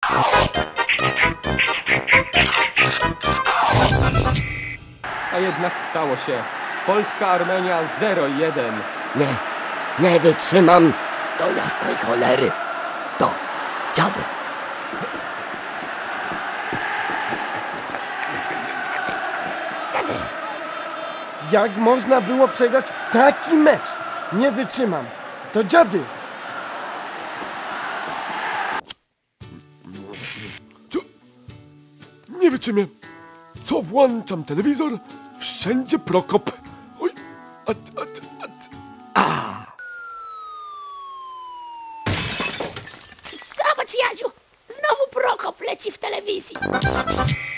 A jednak stało się. Polska-Armenia 0-1. Nie wytrzymam do jasnej cholery. To dziady. Dziady. Jak można było przegrać taki mecz? Nie wytrzymam. To dziady. Nie wytrzymam. Co włączam telewizor? Wszędzie Prokop. Oj, Zobacz, Jadziu, znowu Prokop leci w telewizji.